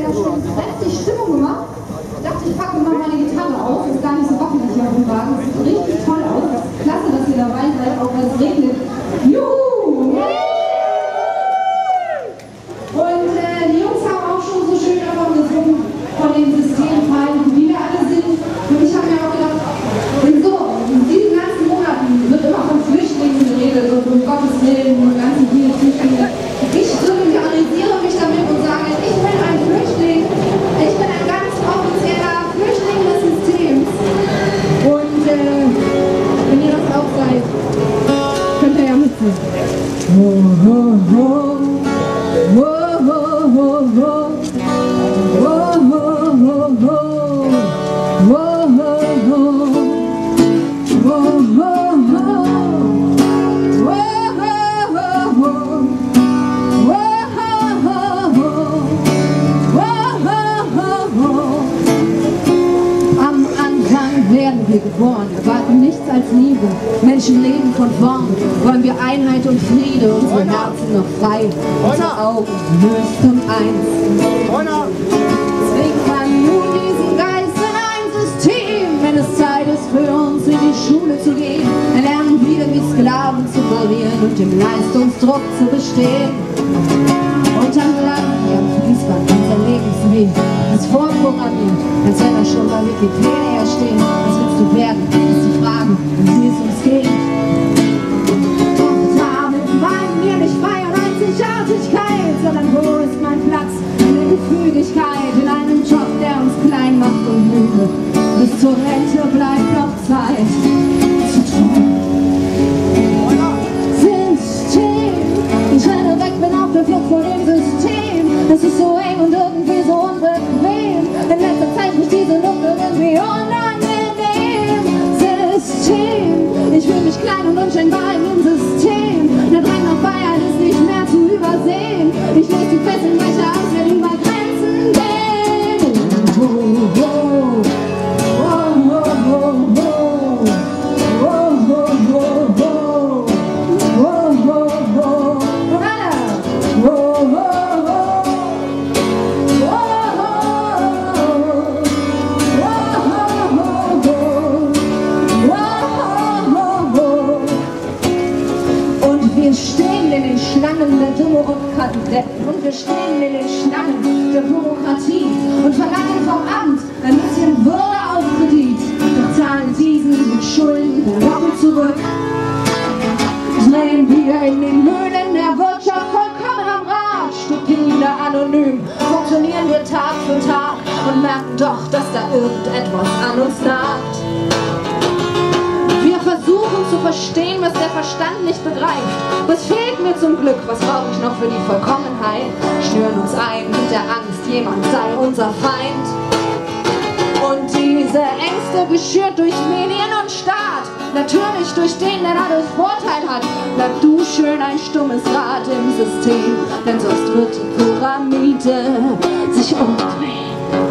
ja schon kräftig Stimmung gemacht. Ich dachte, ich packe mal meine Gitarre auf. Ist gar nicht so wackelig hier auf dem Wagen. Das sieht richtig toll aus. Das ist klasse, dass ihr dabei seid, auch wenn es regnet. Juhu! Und die Jungs haben auch schon so schön davon gesungen, von den Systemfeinden, wie wir alle sind. Und ich habe mir auch gedacht, in diesen ganzen Monaten wird immer von Flüchtlingen geredet und um Gottes Willen und ganzen viele Flüchtlinge. Ich solidarisiere mich damit und sage, ich bin ein Flüchtling. Ich bin ein ganz offizieller Flüchtling des Systems. Und wenn ihr das auch seid, könnt ihr ja mitsingen. Werden wir geboren, erwarten nichts als Liebe. Menschen leben von vorn, wollen wir Einheit und Friede, unsere Herzen noch frei, unsere Augen höchstens eins. Zwingt man nun diesen Geist in ein System, wenn es Zeit ist für uns in die Schule zu gehen, dann lernen wir wie Sklaven zu parieren und dem Leistungsdruck zu bestehen. Und dann bleiben wir am Fließband unser Lebensweg, das vorprogrammiert, als wenn er schon bei Wikipedia steht. Was willst du werden, ist die Frage, um die es uns geht. Doch damit meinen wir nicht Frei und Einzigartigkeit, sondern wo ist mein Platz in der Gefügigkeit, in einem Job, der uns klein macht und müde. Bis zur Rente bleibt noch Zeit zu träumen. System, ich renne weg, bin auf der Flucht vor dem System. Es ist so eng und irgendwie so unbequem. In letzter Zeit riecht diese Luft irgendwie unangenehm. System, ich fühle mich klein und unscheinbar in dem System. Der Drang nach Freiheit ist nicht mehr zu übersehen. Ich löse die Fesselbrecher aus, will über Grenzen gehen. Oh, oh, oh. Oh, oh, oh, oh. Wir stehen in den Schlangen der Demokratie und wir stehen in den Schlangen der Bürokratie und verlangen vom Amt ein bisschen Würde auf Kredit. Doch zahlen diesen mit Schulden der Woche zurück. Drehen wir in den Höhlen der Wirtschaft vollkommen am Rad, stupide, anonym, funktionieren wir Tag für Tag und merken doch, dass da irgendetwas an uns nagt. Wir versuchen zu verstehen, was der Verstand nicht begreift. Was fehlt mir zum Glück? Was brauche ich noch für die Vollkommenheit? Schnüren uns ein mit der Angst, jemand sei unser Feind. Und diese Ängste geschürt durch Medien und Staat, natürlich durch den, der dadurch Vorteil hat. Bleib du schön ein stummes Rad im System, denn sonst wird die Pyramide sich umdrehen.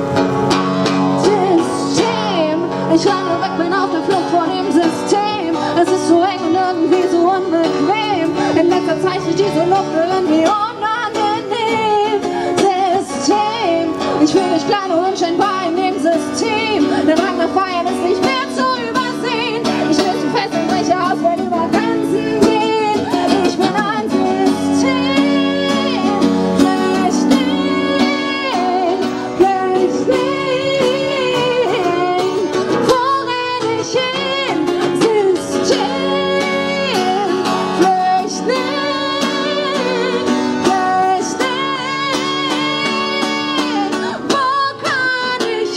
System, ich renne weg, bin auf der Flucht vor dem System. Es ist so eng und irgendwie so unbequem. In letzter Zeit ist diese Luft irgendwie unangenehm. System, ich fühle mich klein und unscheinbar in dem System. Der Drang nach Feiern ist nicht mehr zu übersehen. Ich löse die Fesselbrecher aus, wenn über Grenzen gehen. Ich bin ein System. Flüchtling, Flüchtling. Wo renne ich hin? System. Flüchtling, Flüchtling. Wo kann ich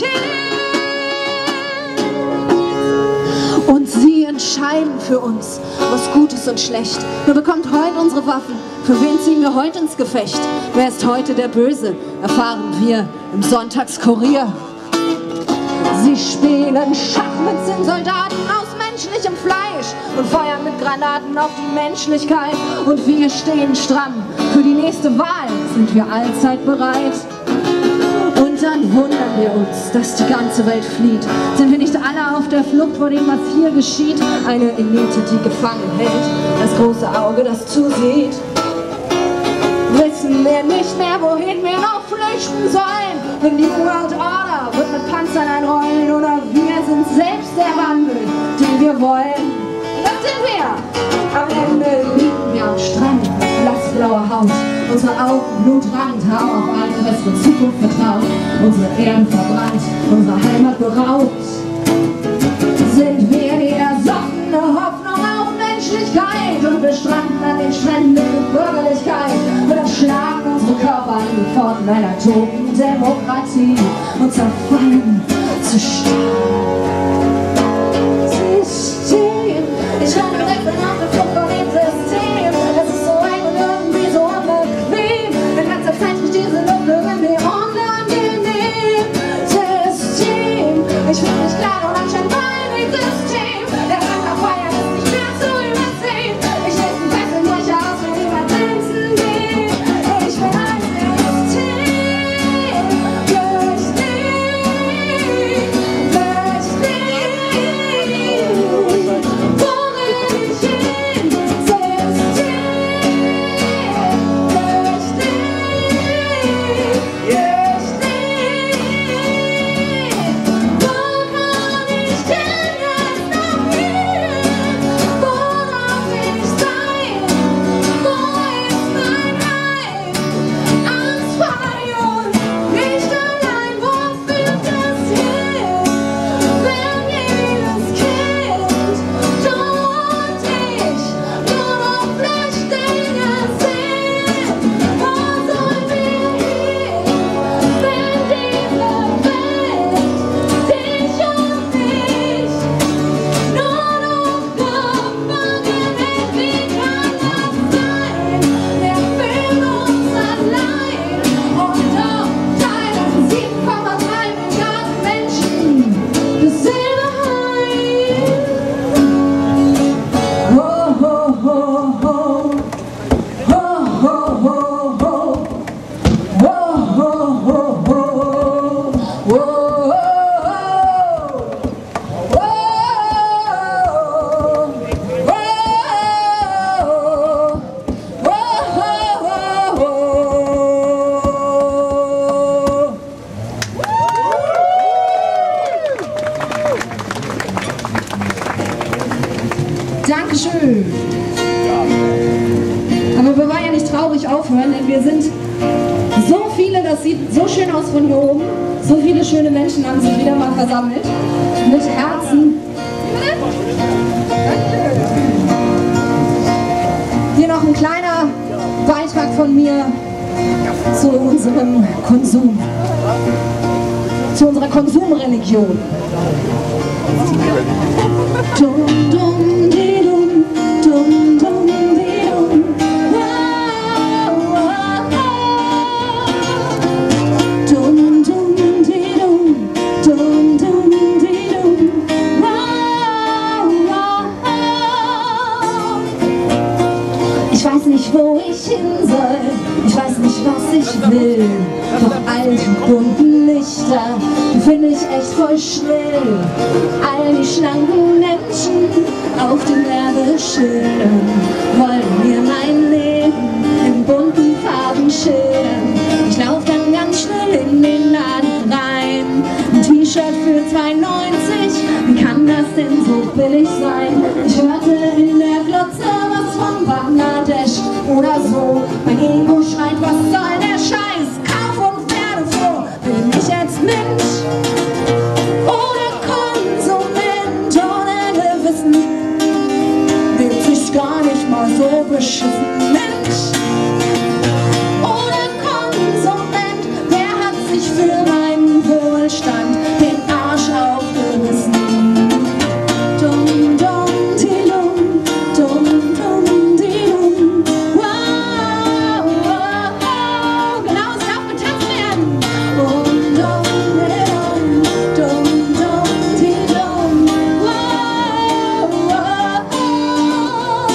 hin? Und sie entscheiden für uns, was gut ist und schlecht. Wer bekommt heute unsere Waffen? Für wen ziehen wir heute ins Gefecht? Wer ist heute der Böse? Erfahren wir im Sonntagskurier. Sie spielen Schach mit Zinnsoldaten aus menschlichem Fleisch und feuern mit Granaten auf die Menschlichkeit. Und wir stehen stramm. Für die nächste Wahl sind wir allzeit bereit. Und dann wundern wir uns, dass die ganze Welt flieht. Sind wir nicht alle auf der Flucht vor dem, was hier geschieht? Eine Elite, die gefangen hält, das große Auge, das zusieht. Wissen wir nicht mehr, wohin wir noch flüchten sollen? The New World Order wird mit Panzern einrollen oder wir sind selbst der Wandel, den wir wollen. Das sind wir! Am Ende liegen wir am Strand, blassblaue Haut, unsere Augen blutrand, haben auf eine bessere Zukunft vertraut, unsere Erden verbrannt, unsere Heimat beraubt. Sind wir die ersoffene Hoffnung auf Menschlichkeit und wir stranden an den Stränden der Bürgerlichkeit oder schlagen unsere Körper an die Pforten einer toten Demokratie und zerfallen zu Staub. System, ich habe direkt auf der Flucht von dem System, es ist so eng und irgendwie so unbequem, in letzter Zeit durch diese Luft irgendwie unangenehm. System, ich fühle mich klar und anscheinend System, der Rankerfeier ist nicht mehr zu übersehen. Ich lese die besten Brüche aus, wenn jemand tanzen geht. Ich bin ein System, Dankeschön. Aber wir wollen ja nicht traurig aufhören, denn wir sind so viele, das sieht so schön aus von hier oben. So viele schöne Menschen haben sich wieder mal versammelt. Mit Herzen. Hier noch ein kleiner Beitrag von mir zu unserem Konsum. Zu unserer Konsumreligion. Dum, dum, di, dum, dum, dum, di, dum. Wow, wow, wow. Dum, dum, di, dum, dum, dum, di, dum. Wow, wow. Ich weiß nicht, wo ich hin soll, ich weiß nicht, was ich will, doch all die bunten Lichter, die finde ich echt voll schrill. All die schlanken Menschen auf den Werbeschildern wollen mir mein Leben in bunten Farben schildern. Ich laufe dann ganz schnell in den Laden rein, ein T-Shirt für 2,90, wie kann das denn so billig sein? Ich hörte in der Glotze was von Bangladesch oder so, mein Ego schreit, was soll der Scheiß? Kauf und werde froh, bin ich jetzt Mensch oder Konsument ohne Gewissen? Lebt sich gar nicht mal so beschissen, Mensch oder Konsument, wer hat sich für meinen Wohlstand den Arsch aufgerissen? Dum, dum, di, dum, dum, dum, di, dum. Wow, wow, wow. Genau, es darf getanzt werden. Dum, dum, di, dum, dum, di, dum. Wow, wow.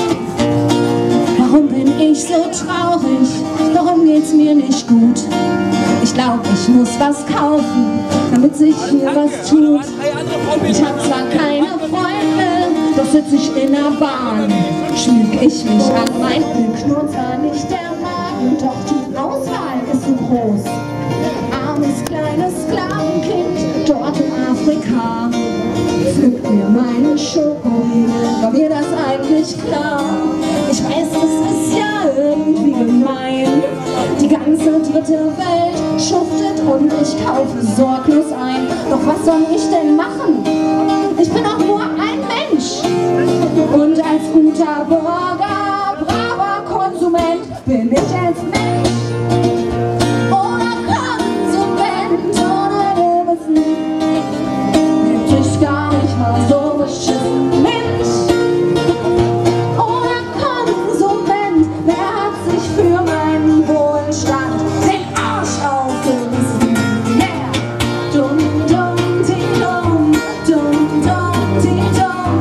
Warum bin ich so traurig? Warum geht's mir nicht gut? Ich glaube, ich muss was kaufen, damit sich hier was tut. Ich hab zwar keine Freunde, doch sitze ich in der Bahn. Schmieg ich mich an mein Glück, knurrt zwar nicht der Magen, doch die Auswahl ist so groß. Armes kleines Sklavenkind dort in Afrika pflückt mir meinen Schokoriegel. War mir das eigentlich klar? Ich weiß, das ist ja irgendwie gemein. Die ganze dritte Welt schuftet und ich kaufe sorglos ein. Doch was soll ich denn machen? Ich bin auch nur ein Mensch. Und als guter Bürger, braver Konsument bin ich als Mensch. Oder Konsument, ohne Wissen, bin ich gar nicht mal so beschissen. Mensch oder Konsument, wer hat sich für meinen Wohlstand den Arsch aufgerissen? Yeah! Dumm, dumm, ding, dumm, dumm, dumm, ding, dumm.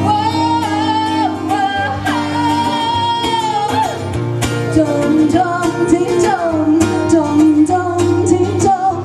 Dum dum ding dum, dum dum ding dum.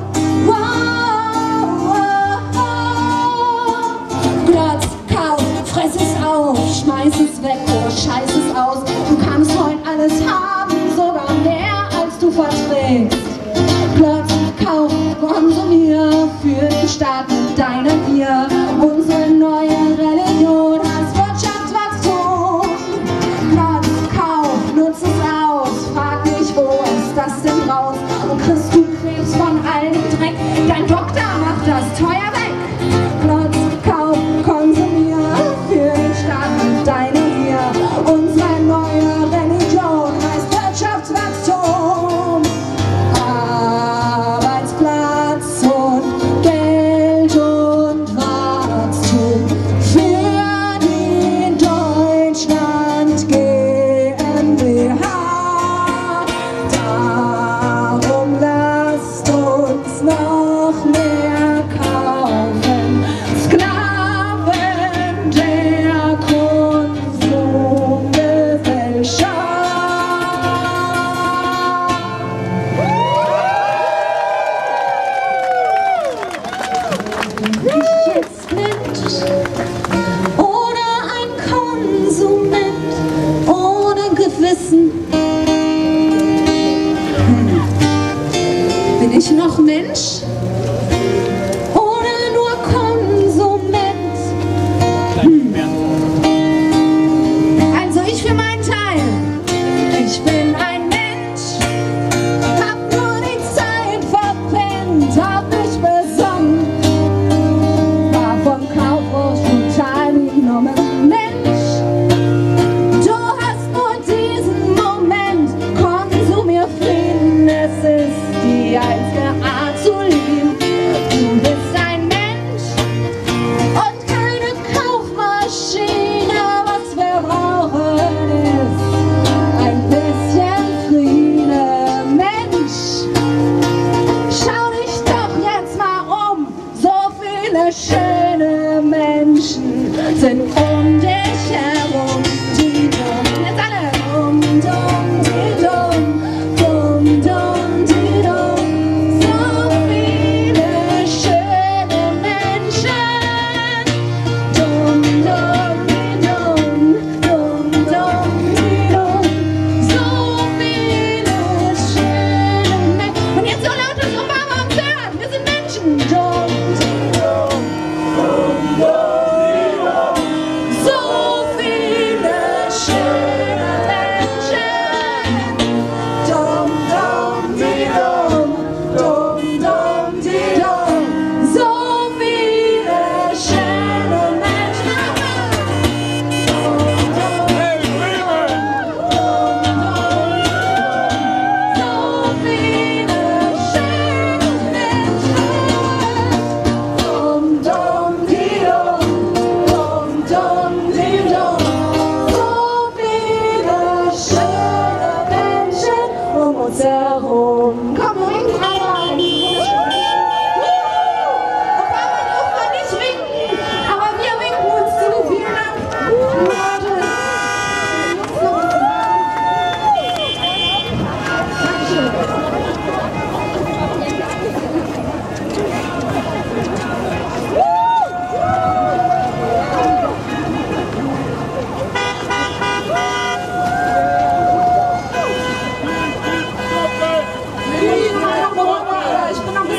Glotz, kauf, fress es auf, schmeiß es weg oder scheiß es aus. Du kannst heute alles haben, sogar mehr als du verträgst. Glotz, kauf, konsumier für den Staat mit deiner Gier. Unsere neue Religion heißt Wirtschaftswachstum. Glotz, kauf, nutz es aus, frag nicht, wo ist das denn raus? Und kriegst du Krebs von all dem Dreck, dein Doktor macht das teuer weg. Glotz, kauf, konsumier für den Staat mit deiner Gier. Unsere neue Religion heißt Wirtschaftswachstum. Arbeitsplatz und Geld und Wachstum für die Deutschland GmbH. Darum lasst uns noch mehr kaufen. Sklaven der Konsumgesellschaft. Bin ich jetzt Mensch oder ein Konsument ohne Gewissen? Bin ich noch Mensch oder nur Konsument? Also ich für meinen Teil, ich bin ein Mensch, hab nur die Zeit verpennt, hab mich besonnen, war vom Kaufrausch total genommen. Mensch, du hast nur diesen Moment, konsumier Frieden, es ist die einzige Art zu lieben.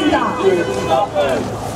Daten.